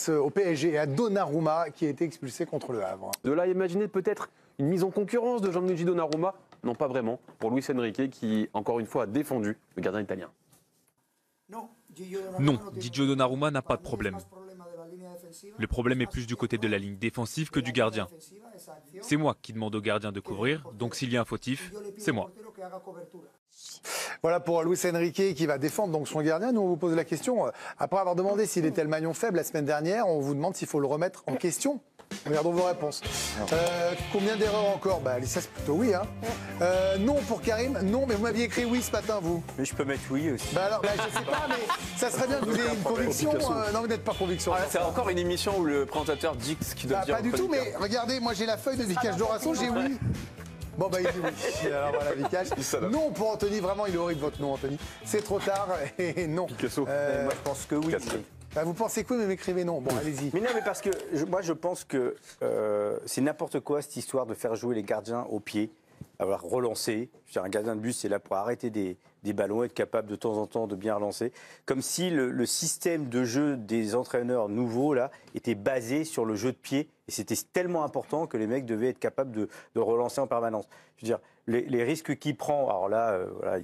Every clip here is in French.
face au PSG et à Donnarumma qui a été expulsé contre le Havre. De là à imaginer peut-être une mise en concurrence de Gianluigi Donnarumma? Non, pas vraiment. Pour Luis Enrique qui, encore une fois, a défendu le gardien italien. Non, Gigio Donnarumma n'a pas de problème. Le problème est plus du côté de la ligne défensive que du gardien. C'est moi qui demande au gardien de couvrir, donc s'il y a un fautif, c'est moi. Voilà pour Luis Enrique qui va défendre donc son gardien. Nous, on vous pose la question, après avoir demandé s'il était le maillon faible la semaine dernière, on vous demande s'il faut le remettre en question. Regardons vos réponses. Combien d'erreurs encore? Alissa, c'est plutôt oui. Hein. Non pour Karim, non, mais vous m'aviez écrit oui ce matin, vous. Mais je peux mettre oui aussi. Alors, je sais pas, mais ça serait bien que vous ayez une conviction. Non, vous n'êtes pas conviction. C'est encore une émission où le présentateur dit ce qu'il doit dire. Pas du tout, mais regardez, moi j'ai la feuille de Vicage Dorasso, j'ai oui. Bon, il dit oui. Alors voilà, Vicage. Non pour Anthony, vraiment, il est horrible votre nom, Anthony. C'est trop tard et non. Picasso. Moi, je pense que oui. Vous pensez quoi, mais m'écrivez non. Bon, allez-y. Mais non, mais parce que moi, je pense que c'est n'importe quoi cette histoire de faire jouer les gardiens au pied, avoir relancé. Un gardien de but, c'est là pour arrêter des ballons, être capable de temps en temps de bien relancer. Comme si le système de jeu des entraîneurs nouveaux là était basé sur le jeu de pied. Et c'était tellement important que les mecs devaient être capables de relancer en permanence. Je veux dire, les risques qu'il prend, alors là,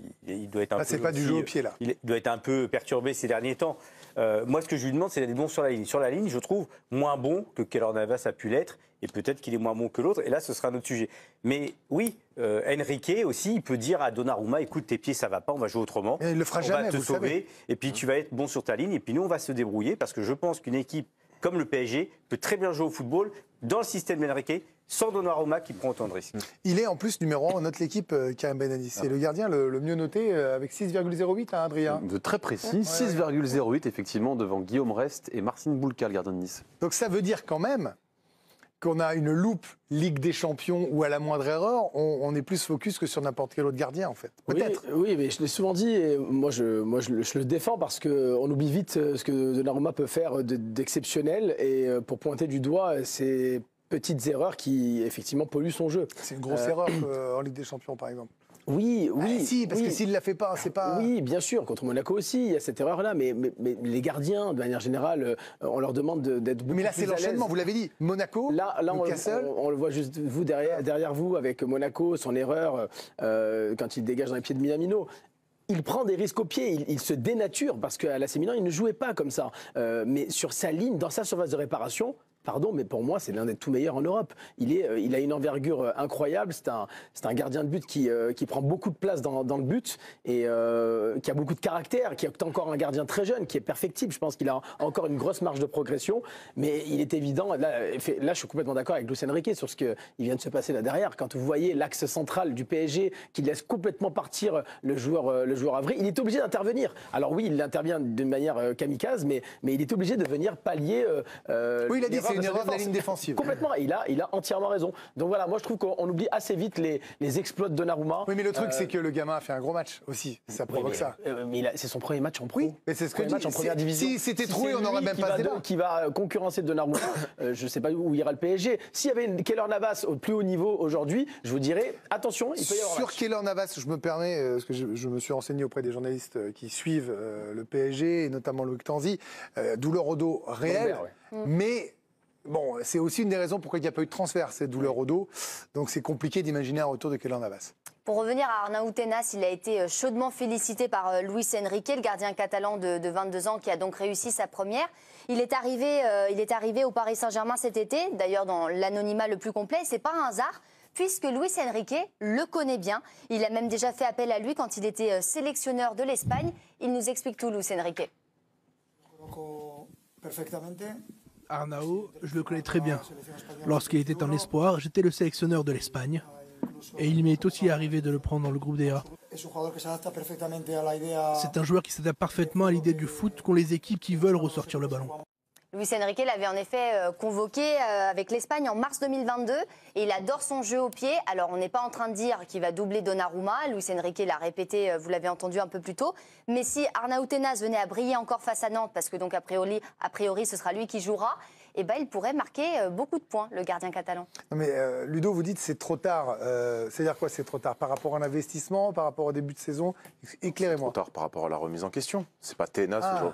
il doit être un peu. C'est pas du jeu au pied là. Il doit être un peu perturbé ces derniers temps. Moi, ce que je lui demande, c'est d'être bon sur la ligne. Sur la ligne, je trouve moins bon que Keylor Navas a pu l'être, et peut-être qu'il est moins bon que l'autre, et là, ce sera un autre sujet. Mais oui, Enrique aussi, il peut dire à Donnarumma, écoute, tes pieds, ça va pas, on va jouer autrement. Et il le fera jamais, on va te sauver, et puis tu vas être bon sur ta ligne, et puis nous, on va se débrouiller, parce que je pense qu'une équipe comme le PSG peut très bien jouer au football dans le système d'Enrique, sans Donnarumma qui prend autant de risques. Il est en plus numéro 1, on note l'équipe, Karim Benadis. C'est le gardien le mieux noté avec 6,08, hein, Adrien. De très précis, 6,08 effectivement devant Guillaume Rest et Marcin Bulka, le gardien de Nice. Donc ça veut dire quand même qu'on a une loupe Ligue des Champions où à la moindre erreur, on est plus focus que sur n'importe quel autre gardien en fait. Peut-être. Oui, mais je l'ai souvent dit, et moi je le défends parce qu'on oublie vite ce que Donnarumma peut faire d'exceptionnel et pour pointer du doigt ces petites erreurs qui effectivement polluent son jeu. C'est une grosse erreur en Ligue des Champions par exemple. Oui. Si, parce que s'il ne la fait pas, c'est pas... Oui, bien sûr, contre Monaco aussi, il y a cette erreur-là, mais les gardiens, de manière générale, on leur demande d'être beaucoup plus à l'aise. Mais là, c'est l'enchaînement, vous l'avez dit, Monaco, là on le voit juste vous derrière vous, avec Monaco, son erreur, quand il dégage dans les pieds de Minamino. Il prend des risques au pied, il se dénature, parce qu'à l'AC Milan, il ne jouait pas comme ça. Mais sur sa ligne, dans sa surface de réparation, pardon, mais pour moi, c'est l'un des tout meilleurs en Europe. Il a une envergure incroyable. C'est un gardien de but qui prend beaucoup de place dans le but et qui a beaucoup de caractère, qui est encore un gardien très jeune, qui est perfectible. Je pense qu'il a encore une grosse marge de progression. Mais il est évident, là je suis complètement d'accord avec Luis Enrique sur ce qui vient de se passer là derrière. Quand vous voyez l'axe central du PSG qui laisse complètement partir le joueur Avri, il est obligé d'intervenir. Alors oui, il intervient de manière kamikaze, mais il est obligé de venir pallier. Oui, il a dit c'est une erreur de la ligne défensive. Complètement, il a entièrement raison. Donc voilà, moi je trouve qu'on oublie assez vite les exploits de Donnarumma. Oui, mais le truc c'est que le gamin a fait un gros match aussi, ça provoque ça. Mais c'est son premier match en pro. Oui, mais c'est ce que je dis. En première division. Si c'était troué, on n'aurait même pas ce débat. Qui va concurrencer Donnarumma, je ne sais pas où ira le PSG. S'il y avait une Keylor Navas au plus haut niveau aujourd'hui, je vous dirais, attention, il peut y avoir sur Keylor Navas, je me permets, parce que je me suis renseigné auprès des journalistes qui suivent le PSG, et notamment Loïc Tanzi, douleur au dos réelle, mais... Bon, c'est aussi une des raisons pourquoi il n'y a pas eu de transfert, cette douleur au dos. Donc c'est compliqué d'imaginer un retour de Keylor Navas. Pour revenir à Arnaud Tenas, il a été chaudement félicité par Luis Enrique, le gardien catalan de 22 ans qui a donc réussi sa première. Il est arrivé au Paris Saint-Germain cet été, d'ailleurs dans l'anonymat le plus complet. C'est pas un hasard, puisque Luis Enrique le connaît bien. Il a même déjà fait appel à lui quand il était sélectionneur de l'Espagne. Il nous explique tout, Luis Enrique. Arnau, je le connais très bien. Lorsqu'il était en espoir, j'étais le sélectionneur de l'Espagne. Et il m'est aussi arrivé de le prendre dans le groupe DA. C'est un joueur qui s'adapte parfaitement à l'idée du foot qu'ont les équipes qui veulent ressortir le ballon. Luis Enrique l'avait en effet convoqué avec l'Espagne en mars 2022 et il adore son jeu au pied. Alors on n'est pas en train de dire qu'il va doubler Donnarumma, Luis Enrique l'a répété, vous l'avez entendu un peu plus tôt. Mais si Arnaud Tenas venait à briller encore face à Nantes, parce que donc a priori ce sera lui qui jouera, eh ben, il pourrait marquer beaucoup de points, le gardien catalan. Non mais Ludo, vous dites c'est trop tard. C'est-à-dire quoi c'est trop tard? Par rapport à l'investissement, par rapport au début de saison? Éclairez-moi. Trop tard par rapport à la remise en question. C'est pas Tenas aujourd'hui.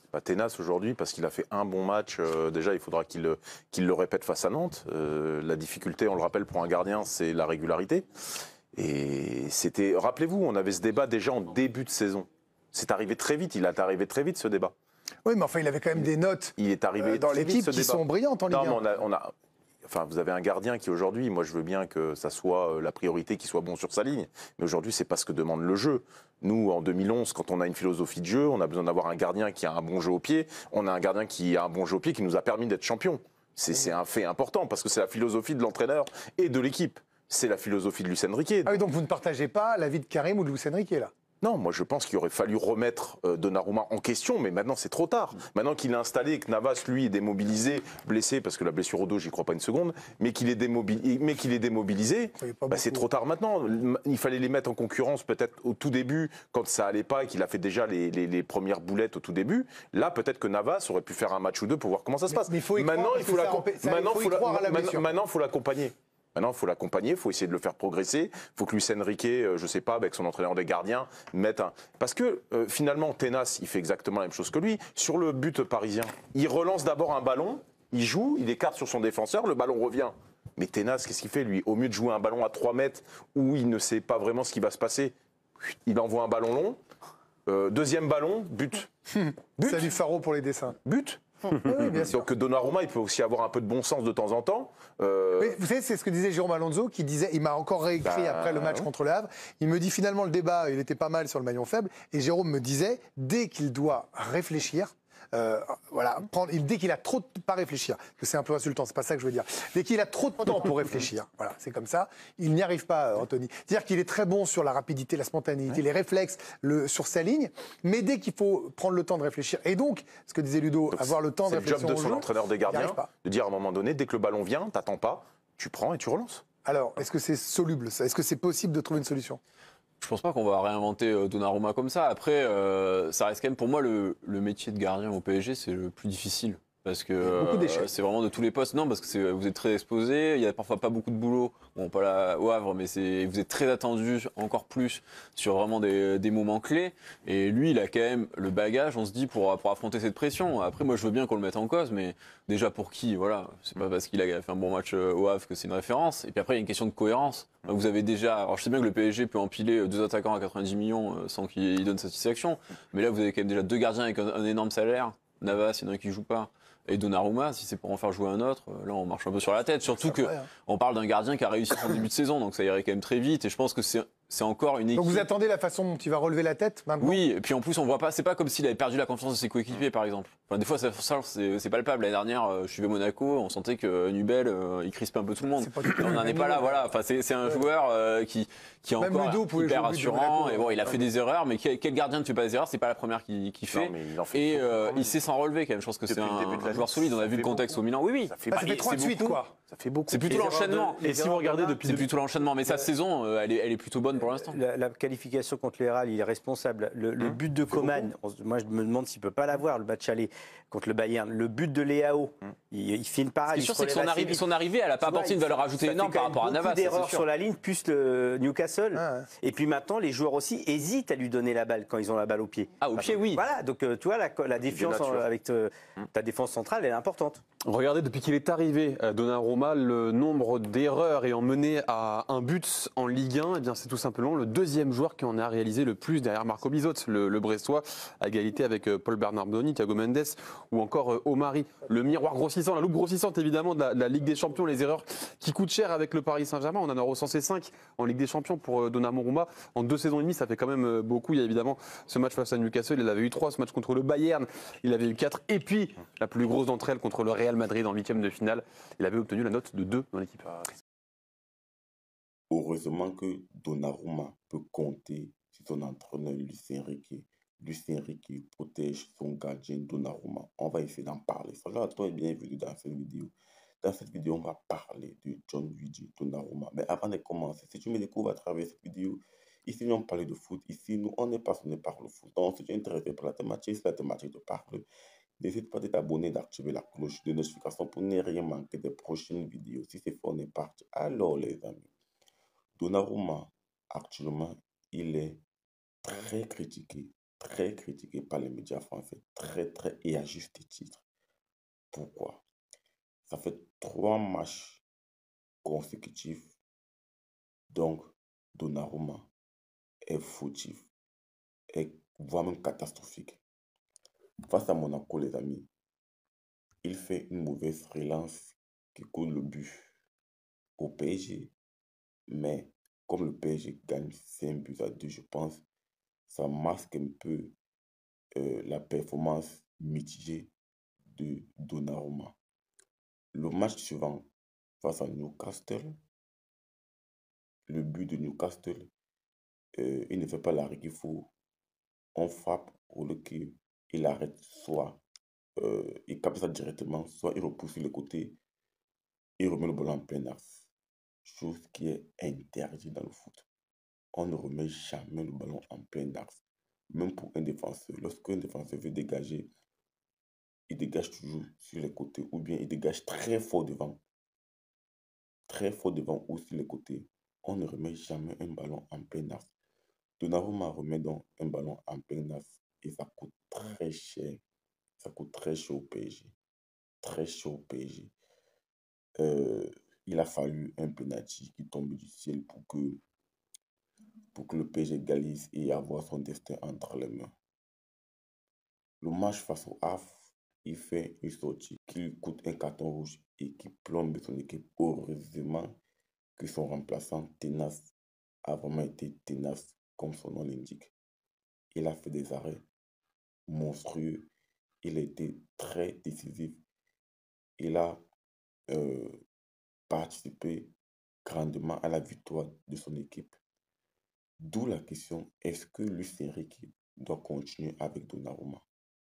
Ténas aujourd'hui, parce qu'il a fait un bon match, déjà il faudra qu'il le répète face à Nantes. La difficulté, on le rappelle, pour un gardien, c'est la régularité. Et rappelez-vous, on avait ce débat déjà en début de saison. C'est arrivé très vite, il est arrivé très vite ce débat. Oui, mais enfin, il avait quand même des notes Il est arrivé dans très vite, l'équipe ce qui débat. sont brillantes en Ligue 1. Non, mais enfin, vous avez un gardien qui aujourd'hui, moi je veux bien que ça soit la priorité, qu'il soit bon sur sa ligne, mais aujourd'hui c'est pas ce que demande le jeu. Nous, en 2011, quand on a une philosophie de jeu, on a besoin d'avoir un gardien qui a un bon jeu au pied. On a un gardien qui a un bon jeu au pied qui nous a permis d'être champion. C'est un fait important parce que c'est la philosophie de l'entraîneur et de l'équipe. C'est la philosophie de Luis Enrique. Ah oui, donc vous ne partagez pas l'avis de Karim ou de Luis Enrique là? Non, moi je pense qu'il aurait fallu remettre Donnarumma en question, mais maintenant c'est trop tard. Maintenant qu'il est installé et que Navas, lui, est démobilisé, blessé, parce que la blessure au dos, j'y crois pas une seconde, mais qu'il est démobilisé, c'est trop tard maintenant. Il fallait les mettre en concurrence peut-être au tout début, quand ça allait pas et qu'il a fait déjà les premières boulettes au tout début. Là, peut-être que Navas aurait pu faire un match ou deux pour voir comment ça se passe. Mais il faut y maintenant, croire, il faut l'accompagner. Maintenant, il faut l'accompagner. Maintenant, il faut l'accompagner, il faut essayer de le faire progresser. Il faut que Luis Enrique, je ne sais pas, avec son entraîneur des gardiens, mette un... Parce que finalement, Ténas, il fait exactement la même chose que lui. Sur le but parisien, il relance d'abord un ballon, il joue, il écarte sur son défenseur, le ballon revient. Mais Ténas, qu'est-ce qu'il fait, lui? Au mieux de jouer un ballon à 3 mètres où il ne sait pas vraiment ce qui va se passer, il envoie un ballon long. Deuxième ballon, but. But. Salut Faro pour les dessins. But. Oui, bien sûr. Donc Donnarumma, il peut aussi avoir un peu de bon sens de temps en temps. Mais vous savez, c'est ce que disait Jérôme Alonso, qui disait, il m'a encore réécrit après le match contre le Havre. Il me dit finalement le débat, il était pas mal sur le maillon faible. Et Jérôme me disait, dès qu'il doit réfléchir, dès qu'il a trop de pas réfléchir, parce que c'est un peu insultant, c'est pas ça que je veux dire. Dès qu'il a trop de temps pour réfléchir, voilà, c'est comme ça, il n'y arrive pas, Anthony. C'est-à-dire qu'il est très bon sur la rapidité, la spontanéité, les réflexes, sur sa ligne, mais dès qu'il faut prendre le temps de réfléchir, et donc, ce que disait Ludo, avoir le temps de réfléchir. C'est le job de son entraîneur des gardiens, pas. de dire à un moment donné, dès que le ballon vient, t'attends pas, tu prends et tu relances. Alors, est-ce que c'est soluble ça? Est-ce que c'est possible de trouver une solution? Je pense pas qu'on va réinventer Donnarumma comme ça. Après, ça reste quand même pour moi le métier de gardien au PSG, c'est le plus difficile. Parce que c'est vraiment de tous les postes. Non, parce que vous êtes très exposé, il y a parfois pas beaucoup de boulot. Bon, pas là au Havre, mais vous êtes très attendu encore plus sur vraiment des moments clés. Et lui, il a quand même le bagage, on se dit, pour affronter cette pression. Après, moi, je veux bien qu'on le mette en cause, mais déjà pour qui? Voilà, c'est pas parce qu'il a fait un bon match au Havre que c'est une référence. Et puis après, il y a une question de cohérence. Vous avez déjà, alors je sais bien que le PSG peut empiler 2 attaquants à 90 millions sans qu'ils donnent satisfaction, mais là, vous avez quand même déjà 2 gardiens avec un énorme salaire. Navas, il y en a un qui joue pas. Et Donnarumma, si c'est pour en faire jouer un autre, là on marche un peu sur la tête. Surtout qu'on parle d'un gardien qui a réussi son début de saison, donc ça irait quand même très vite. Et je pense que c'est encore une équipe. Donc vous attendez la façon dont il va relever la tête maintenant? Oui, et puis en plus on voit pas, c'est pas comme s'il avait perdu la confiance de ses coéquipiers par exemple. Enfin, des fois c'est palpable. L'année dernière, je suivais Monaco, on sentait que Nubel, il crispait un peu tout le monde. On n'en est pas là, voilà. Enfin, c'est un joueur qui est encore hyper rassurant. Et bon, il a fait des erreurs, mais quel gardien ne fait pas des erreurs? C'est pas la première qu'il fait. Et il sait s'en relever quand même. Je pense que c'est un joueur solide. On a vu le contexte au Milan. Oui. Ça fait 38 quoi. Ça fait beaucoup. C'est plutôt l'enchaînement. Et si vous regardez depuis... C'est plutôt l'enchaînement, mais sa saison, elle est plutôt bonne pour l'instant. La qualification contre le Real, il est responsable. Le but de Coman, moi je me demande s'il peut pas l'avoir, le match aller contre le Bayern. Le but de Léao, il fait une parade. Ce qui est sûr, c'est que son arrivée, elle n'a pas apporté une valeur ajoutée énorme par rapport à Navas. Il y a beaucoup d'erreurs sur la ligne, plus le Newcastle. Et puis maintenant, les joueurs aussi hésitent à lui donner la balle quand ils ont la balle au pied. Ah, au pied, oui. Voilà, donc tu vois, la défiance avec ta défense centrale, elle est importante. Regardez, depuis qu'il est arrivé, Donnarumma, le nombre d'erreurs ayant mené à un but en Ligue 1, eh bien, c'est tout simplement le deuxième joueur qui en a réalisé le plus derrière Marco Bizot, le Brestois, à égalité avec Paul Bernardoni, Thiago Mendes ou encore Omari. Le miroir grossissant, la loupe grossissante évidemment de la Ligue des Champions, les erreurs qui coûtent cher avec le Paris Saint-Germain. On en a recensé 5 en Ligue des Champions pour Donnarumma. En 2 saisons et demie, ça fait quand même beaucoup. Il y a évidemment ce match face à Newcastle, il avait eu 3, ce match contre le Bayern, il avait eu 4. Et puis, la plus grosse d'entre elles contre le Real Madrid en 8e de finale, il avait obtenu la note de 2 dans l'équipe. Heureusement que Donnarumma peut compter sur son entraîneur Luis Enrique. Luis Enrique protège son gardien Donnarumma. On va essayer d'en parler. Franchement, toi et bienvenue dans cette vidéo. Dans cette vidéo, on va parler de Gianluigi Donnarumma. Mais avant de commencer, si tu me découvres à travers cette vidéo, ici, nous on parle de foot. Ici, nous, on est passionné par le foot. Donc, si tu es intéressé par la thématique, si la thématique te parle, n'hésite pas de t'abonner, d'activer la cloche de notification pour ne rien manquer des prochaines vidéos. Si c'est fait, on est parti. Alors, les amis, Donnarumma, actuellement, il est très critiqué très critiqué par les médias français, très, et à juste titre. Pourquoi? Ça fait 3 matchs consécutifs, donc Donnarumma est fautif, voire même catastrophique. Face à Monaco, les amis, il fait une mauvaise relance qui coule le but au PSG, mais comme le PSG gagne 5-2, je pense, ça masque un peu la performance mitigée de Donnarumma. Le match suivant, face à Newcastle, le but de Newcastle, il ne fait pas l'arrêt qu'il faut. On frappe au lieu qu'il arrête, soit il capte ça directement, soit il repousse sur le côté, il remet le ballon en plein axe. Chose qui est interdite dans le foot. On ne remet jamais le ballon en plein axe. Même pour un défenseur. Lorsqu'un défenseur veut dégager, il dégage toujours sur les côtés ou bien il dégage très fort devant. Très fort devant ou sur les côtés. On ne remet jamais un ballon en plein axe. Donnarumma remet donc un ballon en plein axe et ça coûte très cher. Ça coûte très cher au PSG. Très cher au PSG. Il a fallu un penalty qui tombe du ciel pour que le PSG égalise et avoir son destin entre les mains. Le match face au Havre, il fait une sortie qui lui coûte un carton rouge et qui plombe son équipe. Heureusement que son remplaçant tenace a vraiment été tenace comme son nom l'indique. Il a fait des arrêts monstrueux. Il a été très décisif. Il a participé grandement à la victoire de son équipe. D'où la question, est-ce que Luis Enrique doit continuer avec Donnarumma?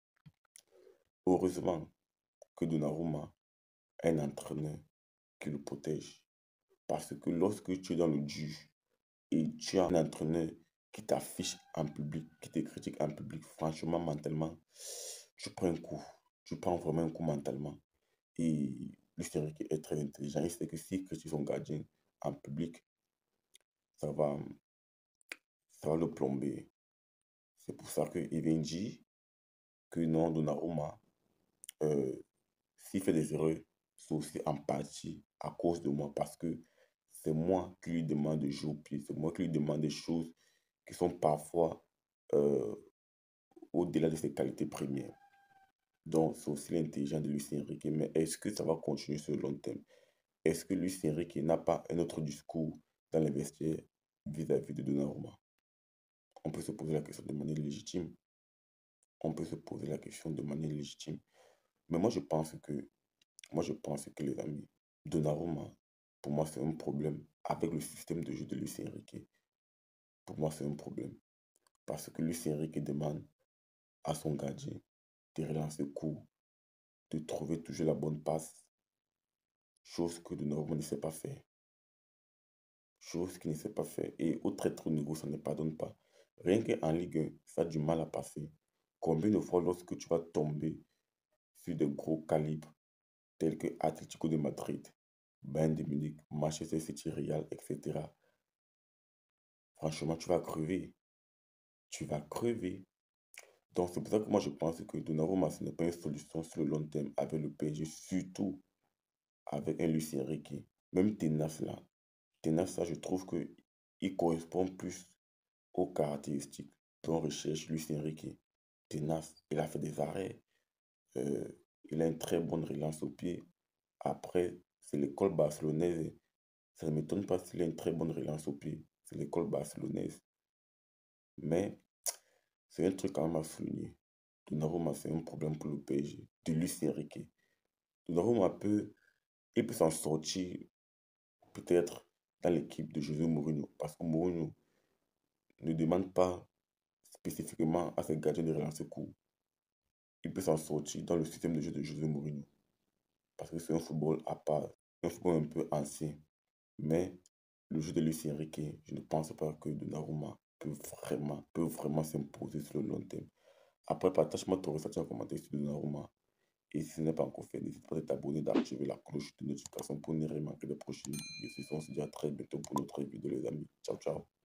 Heureusement que Donnarumma a un entraîneur qui le protège. Parce que lorsque tu es dans le dur et tu as un entraîneur qui t'affiche en public, qui te critique en public, franchement, mentalement, tu prends un coup. Tu prends vraiment un coup mentalement. Et Luis Enrique est très intelligent. Il sait que s'il critique son gardien en public, ça va le plomber. C'est pour ça qu'il vient dire que non, Donnarumma, s'il fait des erreurs, c'est aussi en partie à cause de moi, parce que c'est moi qui lui demande de jouer au pied, c'est moi qui lui demande des choses qui sont parfois au-delà de ses qualités premières. Donc, c'est aussi l'intelligence de Luis Enrique. Mais est-ce que ça va continuer sur le long terme? Est-ce que Luis Enrique n'a pas un autre discours dans les vestiaires vis-à-vis de Donnarumma? On peut se poser la question de manière légitime. On peut se poser la question de manière légitime. Mais moi, je pense que les amis, Donnarumma, pour moi, c'est un problème avec le système de jeu de Luis Enrique. Pour moi, c'est un problème. Parce que Luis Enrique demande à son gardien de relancer court, de trouver toujours la bonne passe. Chose que Donnarumma ne sait pas faire. Chose qu'il ne sait pas faire. Et au très très haut niveau, ça ne pardonne pas. Rien qu'en Ligue 1, ça a du mal à passer. Combien de fois lorsque tu vas tomber sur de gros calibres tels que Atlético de Madrid, Bayern de Munich, Manchester City, Real, etc. Franchement, tu vas crever. Tu vas crever. Donc c'est pour ça que moi je pense que Donnarumma, ce n'est pas une solution sur le long terme avec le PSG, surtout avec un Luis Enrique. Même Tenas là, je trouve qu'il correspond plus aux caractéristiques dont recherche Luis Enrique. Tenas, il a fait des arrêts, il a une très bonne relance au pied. Après, c'est l'école barcelonaise. Ça ne m'étonne pas s'il a une très bonne relance au pied. C'est l'école barcelonaise. Mais c'est un truc quand même à souligner. Donnarumma, c'est un problème pour le PSG. De Luis Enrique. Donnarumma il peut s'en sortir peut-être dans l'équipe de José Mourinho. Parce que Mourinho ne demande pas spécifiquement à ses gardiens de relancer court. Il peut s'en sortir dans le système de jeu de José Mourinho. Parce que c'est un football à part, un football un peu ancien. Mais le jeu de Luis Enrique, je ne pense pas que Donnarumma peut vraiment s'imposer sur le long terme. Après, partage-moi ton ressenti en commentaire sur Donnarumma. Et si ce n'est pas encore fait, n'hésite pas à t'abonner, d'activer la cloche de notification pour ne rien manquer des prochaines vidéos. On se dit à très bientôt pour notre vidéo, les amis. Ciao, ciao.